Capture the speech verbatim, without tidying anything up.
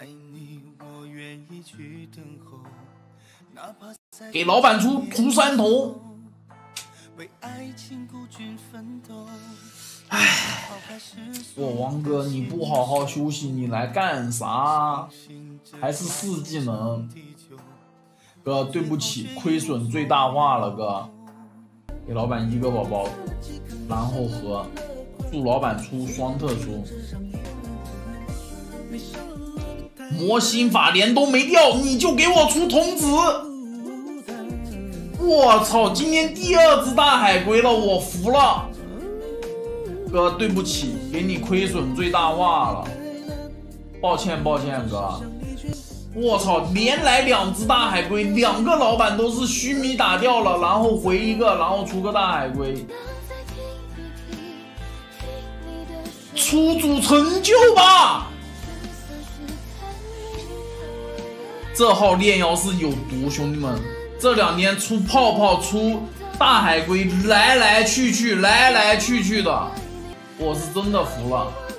给老板出涂山头。唉，我王哥，你不好好休息，你来干啥？还是四技能？哥，对不起，亏损最大化了，哥。给老板一个宝宝，然后和祝老板出双特殊。魔心法连都没掉，你就给我出童子！我操，今天第二只大海龟了，我服了。哥，对不起，给你亏损最大化了，抱歉抱歉哥。我操，连来两只大海龟，两个老板都是须弥打掉了，然后回一个，然后出个大海龟，出组成就吧。这号炼妖是有毒，兄弟们，这两天出泡泡出大海龟来来去去来来去去的，我是真的服了。